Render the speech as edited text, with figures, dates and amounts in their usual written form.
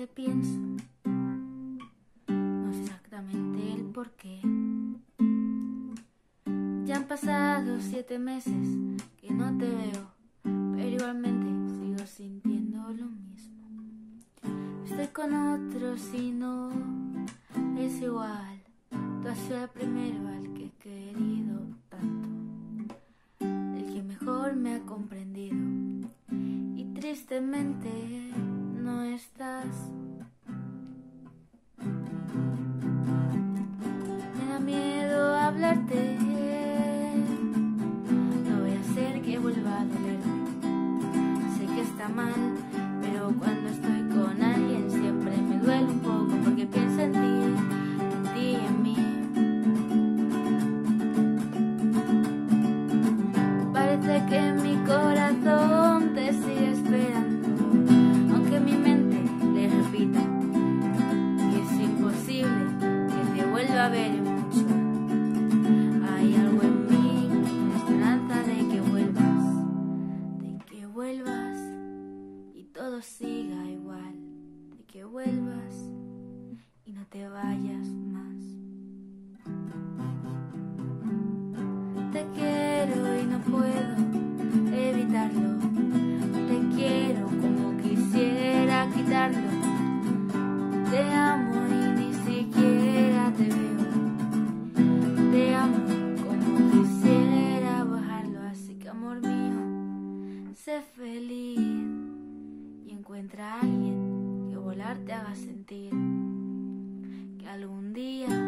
te pienso, no sé exactamente el porqué. Ya han pasado 7 meses que no te veo, pero igualmente sigo sintiendo lo mismo. Estoy con otros y no es igual. Tú has sido el primero al que he querido tanto, el que mejor me ha comprendido, y tristemente no estás. Me da miedo hablarte, no voy a hacer que vuelva a dolerme. Sé que está mal, pero cuando estoy con alguien siempre me duele un poco, porque pienso en ti y en mí. Parece que mi corazón te sigue esperando, aunque mi mente le repita que es imposible que te vuelva a ver en mucho. Hay algo en mí, la esperanza de que vuelvas y todo siga igual, de que vuelvas y no te vayas más. Te quiero y no puedo evitarlo, te quiero como quisiera quitarlo, te amo y ni siquiera te veo, te amo como quisiera bajarlo. Así que amor mío, sé feliz y encuentra a alguien que volar te haga sentir que algún día